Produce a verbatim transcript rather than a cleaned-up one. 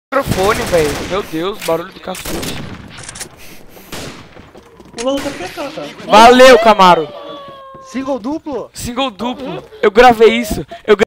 Microfone, velho. Meu Deus, barulho do cacete. O Lolo tá pescando, cara. Valeu, Camaro. Single duplo? Single duplo. Eu gravei isso. Eu